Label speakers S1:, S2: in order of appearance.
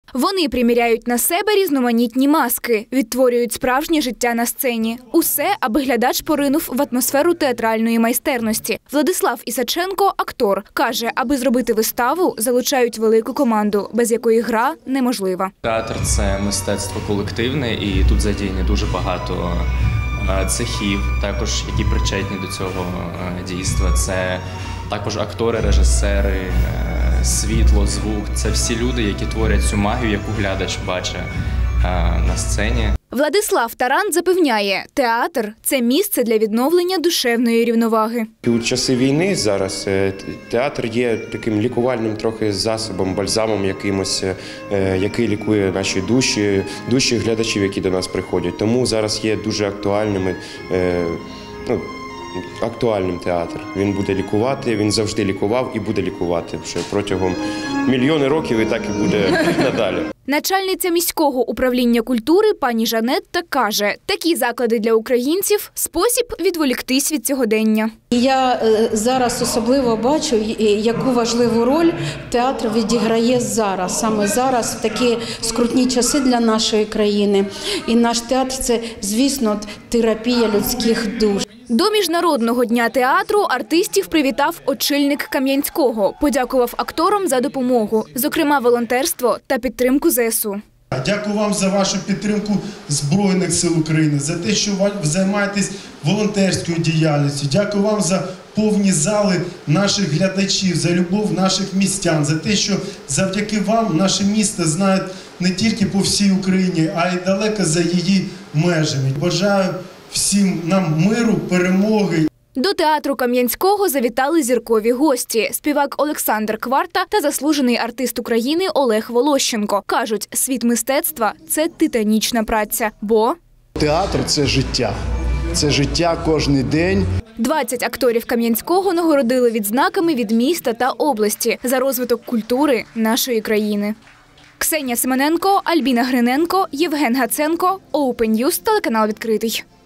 S1: Вони приміряють на себе різноманітні маски, відтворюють справжнє життя на сцені. Усе, аби глядач поринув в атмосферу театральної майстерності. Владислав Ісаченко – актор. Каже, аби зробити виставу, залучають велику команду, без якої гра неможлива.
S2: Театр – це мистецтво колективне, і тут задіяні дуже багато цехів, також які причетні до цього дійства. Це також актори, режисери, світло, звук. Це всі люди, які творять цю магію, яку глядач бачить на сцені.
S1: Владислав Таран запевняє, театр – це місце для відновлення душевної рівноваги.
S3: У часи війни зараз театр є таким лікувальним трохи засобом, бальзамом якимось, який лікує наші душі глядачів, які до нас приходять. Тому зараз є дуже актуальним театр. Він буде лікувати, він завжди лікував і буде лікувати ще протягом мільйони років, і так і буде надалі.
S1: Начальниця міського управління культури пані Жанетта каже, такі заклади для українців – спосіб відволіктись від сьогодення.
S4: Я зараз особливо бачу, яку важливу роль театр відіграє зараз. Саме зараз, в такі скрутні часи для нашої країни. І наш театр – це, звісно, терапія людських душ.
S1: До Міжнародного дня театру артистів привітав очільник Кам'янського, подякував акторам за допомогу, зокрема волонтерство та підтримку ЗСУ.
S5: Дякую вам за вашу підтримку Збройних сил України, за те, що ви займаєтесь волонтерською діяльністю. Дякую вам за повні зали наших глядачів, за любов наших містян, за те, що завдяки вам наше місто знають не тільки по всій Україні, а й далеко за її межами. Бажаю всім нам миру, перемоги.
S1: До театру Кам'янського завітали зіркові гості – співак Олександр Кварта та заслужений артист України Олег Волощенко. Кажуть, світ мистецтва – це титанічна праця, бо…
S6: Театр – це життя. Це життя кожен день.
S1: 20 акторів Кам'янського нагородили відзнаками від міста та області за розвиток культури нашої країни. Ксенія Семененко, Альбіна Гриненко, Євген Гаценко, Open News, телеканал «Відкритий».